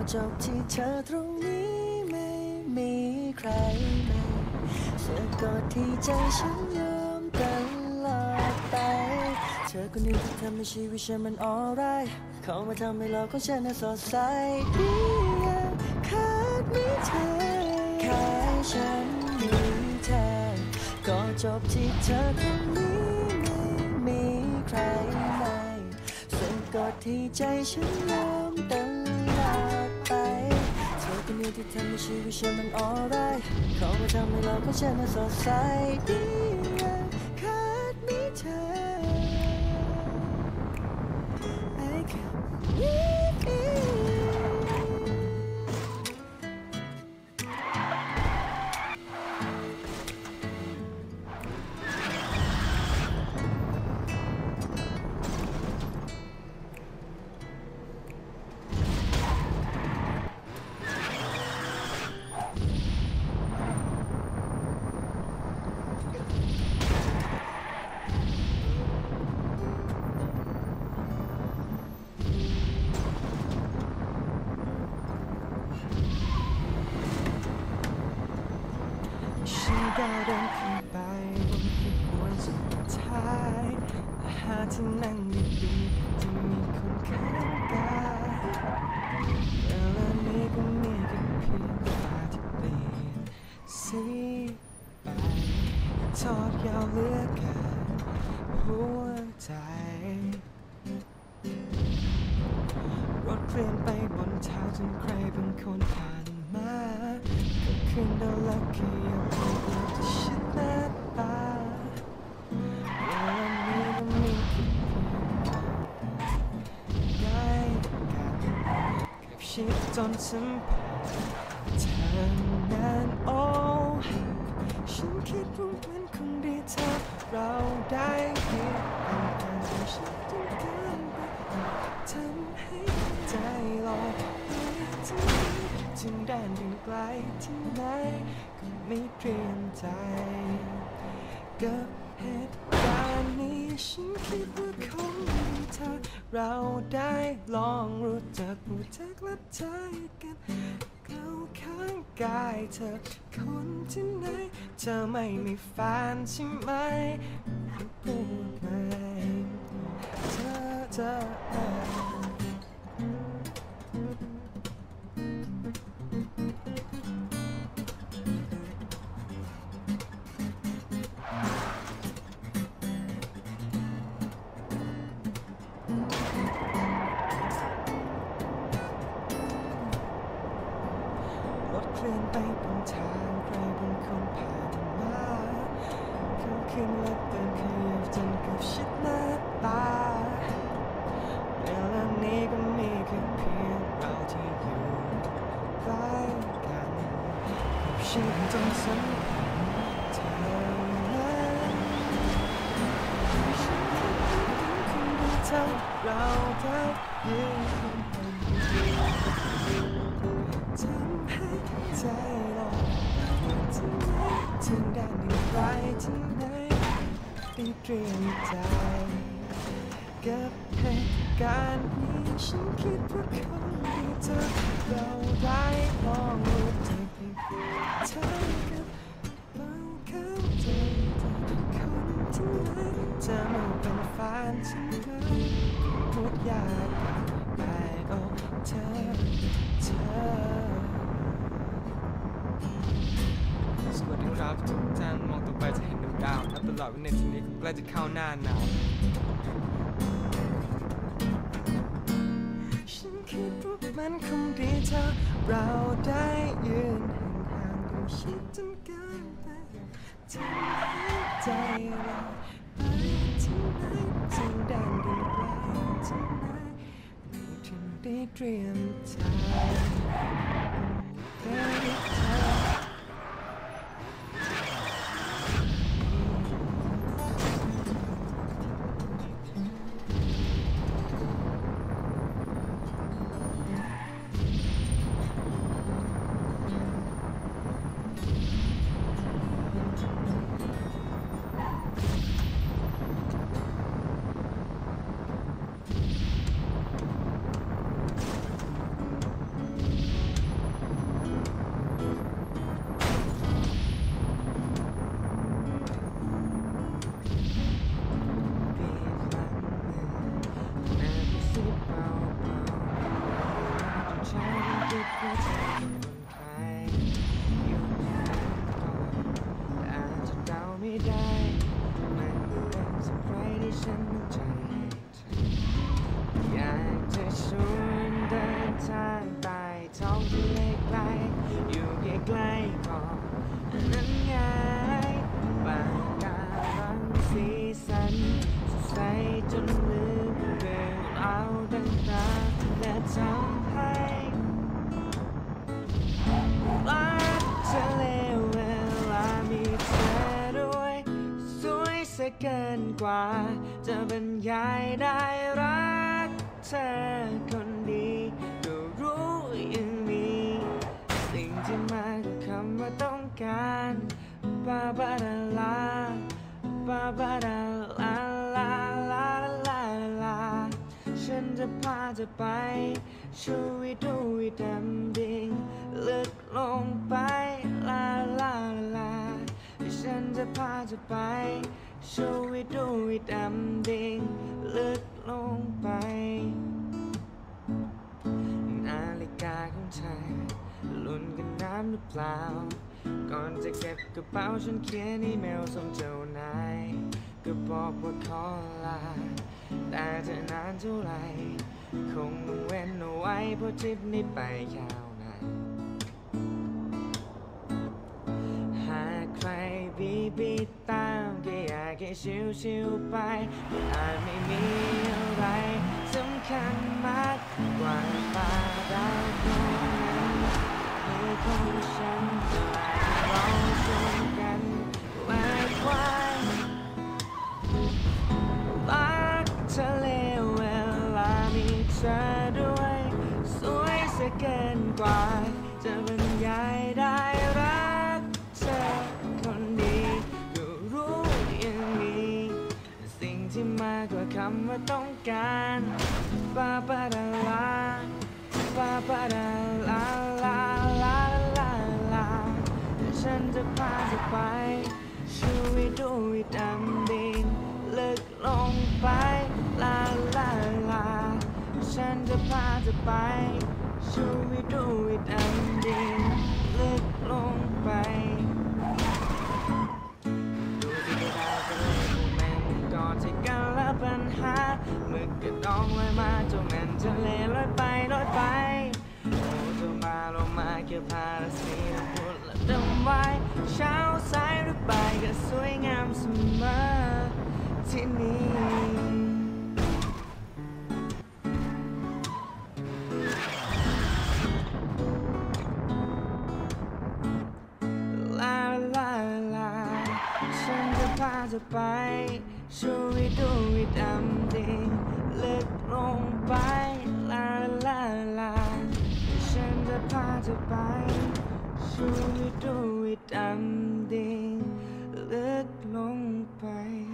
จบที่เธอตรงนี้ไม่มีใครไหนสะกดที่ใจฉันยอมตลอดไปเธอคนนี้ที่ทำให้ชีวิตฉันมันalrightเข้ามาทำให้โลกของฉันน่ะสดใสดียังขาดไม่เธอแค่ฉันมีเธอก็จบที่เธอตรงนี้ไม่มีใครไหนสะกดที่ใจฉันยอมตลอดไปเธอคนนี้ที่ทำให้ชีวิตฉันมันalrightเข้ามาทำให้โลกของฉันน่ะสดใสดียังขาดไม่เธอได้เดินขึ้นไปบนขบวนสุดท้ายหาที่นั่งดีๆที่มีคนข้างกายเวลานี้ก็มีแค่เพียงฟ้าที่เปลี่ยนสีไปทอดยาวเหลือเกินหัวใจรถเคลื่อนไปบนทางจนใครบางคนผ่านมาก็คืนดลักขี้ยกมือที่ชิดหน้าตาวันนี้ก็มีแค่เพียงได้กันกับชิดจนสัมผัสเธอนั้นโอ้ฉันคิดว่ามันคงดีถ้าเราได้เห็นกันแต่ฉันต้องการไปทำให้ใจลอยไปที่จึงด้านดึงไกลที่ไหนก็ไม่เตรียมใจกับเหตุการณ์นี้ฉันคิดว่าคงดีถ้าเราได้ลองรู้จักและใจกันเข้าข้างกายเธอคนที่ไหนเธอไม่มีแฟนใช่ไหมพูดไหมเธอเคลื่อนไปบนทางใครบางคนผ่านมาเขาขึ้นและเดินขยับจนกับชิดหน้าตาเวลานี้ก็มีแค่เพียงเราที่อยู่ใกล้กันกับชิดจนสัมผัสเธอนั้นฉันคิดว่าคงดีถ้าเราได้ยืนทำให้ใจลอยไปที่ไหนถึงด้านหนึ่งไกลที่ไหนได้เตรียมใจกับเหตุการณ์นี้ฉันคิดว่าคงดีถ้าเราได้ลองรู้จักเธอกับเราเข้าใจเธอคนที่ไหนจะไม่เป็นแฟนฉันไหมพูดยากแต่โอ้เธอสวัสดีครับทุกท่านมองต่อไปจะเห็นดวงดาวและตลอดวินาทีนี้ใกล้จะเข้าหน้าหนาวฉันคิดว่ามันคงดีถ้าเราได้ยืนห่างๆดูชิดจนเกินไปทำให้ใจลอยไปที่ไหนจึงดังดีไกลที่ไหนไม่ถึงได้เตรียมใจเกินกว่าจะบรรยายได้รักเธอคนดีก็รู้ยังมีสิ่งที่มากคำว่าต้องการบาบาดาลาบาบาดาลาลาลาลาลาฉันจะพาเธอไปช่วยดูดำดิ่งลึกลงไปลาลาลาฉันจะพาเธอไปช่วยดูดำดิ่งลึกลงไปนาฬิกาของเธอลุ้นกันน้ำหรือเปล่าก่อนจะเก็บกระเป๋าฉันเขียนอีเมลส่งเจ้านายก็บอกว่าขอลาแต่จะนานเท่าไหร่คงต้องเว้นเอาไว้เพราะทริปนี้ไปยาวนานหากใครบีตามก็อยากให้ชิวๆไปมันอาจไม่มีอะไรสำคัญมากกว่าปาดาวดวงนั้นมือของฉันจะเราช่วยกันแหวกว่ายรักทะเลเวลามีเธอด้วยสวยเสียเกินกว่าจะบรรยายได้รักเธอคนดีก็รู้ยังมีสิ่งที่มากกว่าคำว่าต้องการบาบาดาลาบาบาดาลาลาลาลาลาฉันจะพาเธอไปช่วยดูดำดิ่งลึกลงไปลาลาลาฉันจะพาเธอไปช่วยดูดำดิ่งลึกลงไปดูที่ดาวก็เลยโมเมนต์ก่อนที่กันและปัญหาเมื่อกระดองลอยมาเจ้าแม่นทะเลลอยไปลอยไปโอ้เจ้ามาลงมาเกี่ยวพาราสีน้ำพุและดำไว้เช้าสายหรือบ่ายก็สวยงามเสมอที่นี่ลาลาลาฉันจะพาเธอไปช่วยดูดำดิ่งลึกลงไปลาลาลาฉันจะพาเธอไปช่วยดูดำดิ่งลึกลงไป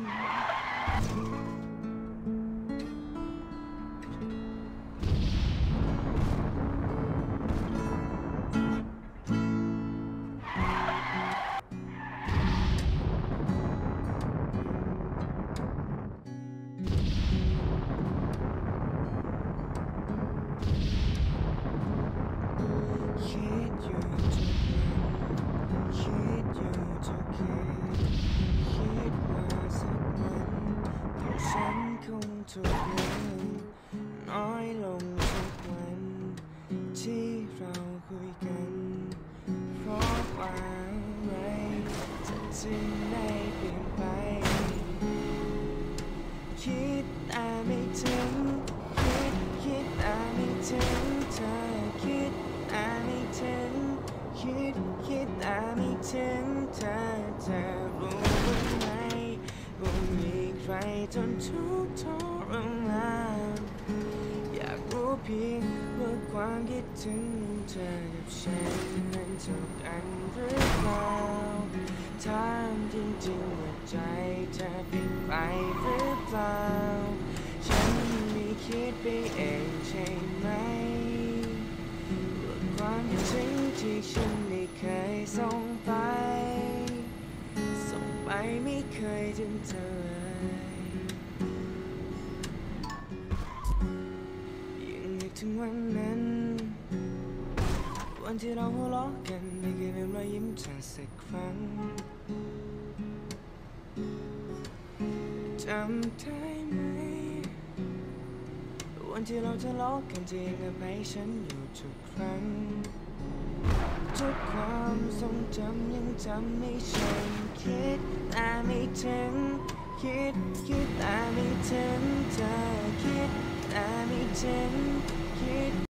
ทุกวันน้อยลงทุกวันที่เราคุยกันเพราะว่าอะไรจะจึงได้เปลี่ยนไปคิดแต่ไม่ถึงคิดแต่ไม่ถึงเธอคิดแต่ไม่ถึงคิดแต่ไม่ถึงเธอรู้บ้างไหมว่ามีใครจนทุกข์ทรมานอยากรู้เพียงว่าความคิดถึงเธอกับฉันนั้นเท่ากันหรือเปล่าถามจริงๆว่าใจเธอเปลี่ยนไปหรือเปล่าฉันไม่คิดไปเองใช่ไหมว่าความคิดถึงที่ฉันไม่เคยส่งไปไม่เคยถึงเธอยังนึกถึงวันนั้นวันที่เราหัวเราะกันไม่เคยลืมรอยยิ้มเธอสักครั้งจำได้ไหมวันที่เราทะเลาะกันที่ยังอภัยฉันอยู่ทุกครั้งทุกความทรงจำยังจำไม่ฉันคิดแต่ไม่ถึงคิดแต่ไม่ถึงเธอคิดแต่ไม่ถึงคิด